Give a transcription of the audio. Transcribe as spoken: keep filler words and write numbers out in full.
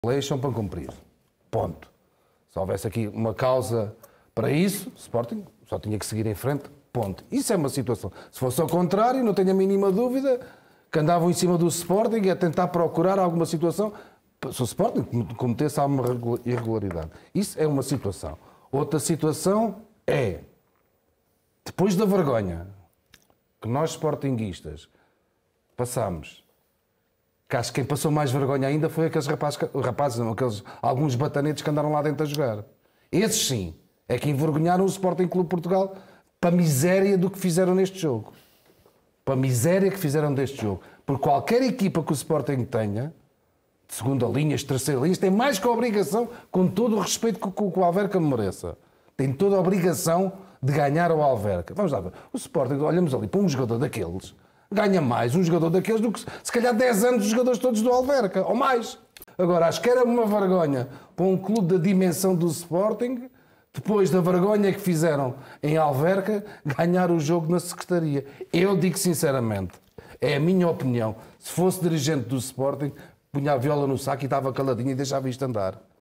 Leis são para cumprir. Ponto. Se houvesse aqui uma causa para isso, o Sporting só tinha que seguir em frente. Ponto. Isso é uma situação. Se fosse ao contrário, não tenho a mínima dúvida que andavam em cima do Sporting a tentar procurar alguma situação se o Sporting cometesse alguma irregularidade. Isso é uma situação. Outra situação é, depois da vergonha que nós sportinguistas passamos, que acho que quem passou mais vergonha ainda foi aqueles rapazes, rapazes não, aqueles, alguns batanetes que andaram lá dentro a jogar. Esses sim, é que envergonharam o Sporting Clube Portugal para a miséria do que fizeram neste jogo. Para a miséria que fizeram deste jogo. Porque qualquer equipa que o Sporting tenha, de segunda linha, de terceira linha, tem mais que a obrigação, com todo o respeito que o Alverca mereça, tem toda a obrigação de ganhar ao Alverca. Vamos lá ver. O Sporting, olhamos ali para um jogador daqueles, ganha mais um jogador daqueles do que, se calhar, dez anos dos jogadores todos do Alverca, ou mais. Agora, acho que era uma vergonha para um clube da dimensão do Sporting, depois da vergonha que fizeram em Alverca, ganhar o jogo na Secretaria. Eu digo sinceramente, é a minha opinião, se fosse dirigente do Sporting, punha a viola no saco e estava caladinho e deixava isto andar.